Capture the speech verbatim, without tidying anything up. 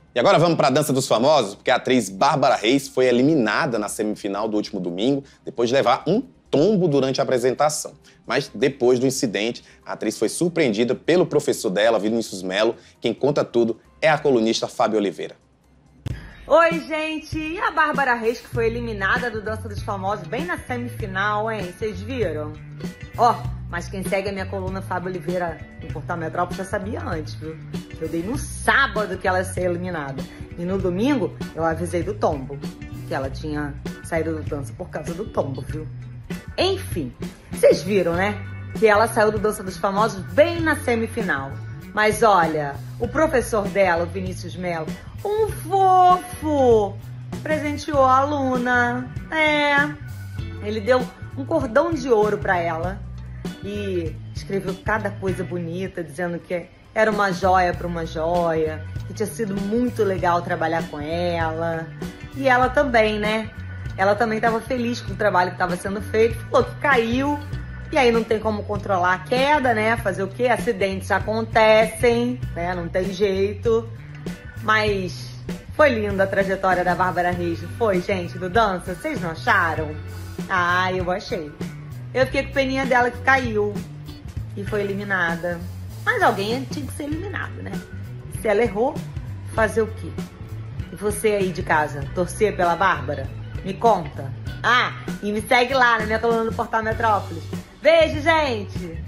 E agora vamos para a Dança dos Famosos, porque a atriz Bárbara Reis foi eliminada na semifinal do último domingo, depois de levar um tombo durante a apresentação. Mas depois do incidente, a atriz foi surpreendida pelo professor dela, Vinícius Melo. Quem conta tudo é a colunista Fábio Oliveira. Oi, gente! E a Bárbara Reis, que foi eliminada do Dança dos Famosos bem na semifinal, hein? Vocês viram? Ó, oh, mas quem segue a minha coluna Fábio Oliveira no Portal Metrópole já sabia antes, viu? Eu dei no sábado que ela ia ser eliminada. E no domingo eu avisei do tombo, que ela tinha saído do dança por causa do tombo, viu? Enfim, vocês viram, né? Que ela saiu do Dança dos Famosos bem na semifinal. Mas olha, o professor dela, o Vinícius Melo, um fofo, presenteou a aluna. É, ele deu um cordão de ouro pra ela e escreveu cada coisa bonita, dizendo que era uma joia para uma joia, que tinha sido muito legal trabalhar com ela. E ela também, né? Ela também estava feliz com o trabalho que estava sendo feito, falou que caiu, e aí não tem como controlar a queda, né? Fazer o quê? Acidentes acontecem, né? Não tem jeito. Mas foi linda a trajetória da Bárbara Reis, foi, gente, do dança? Vocês não acharam? Ah, eu achei. Eu fiquei com peninha dela que caiu e foi eliminada. Mas alguém tinha que ser eliminado, né? Se ela errou, fazer o quê? E você aí de casa, torcer pela Bárbara? Me conta. Ah, e me segue lá na minha coluna do Portal Metrópolis. Beijo, gente!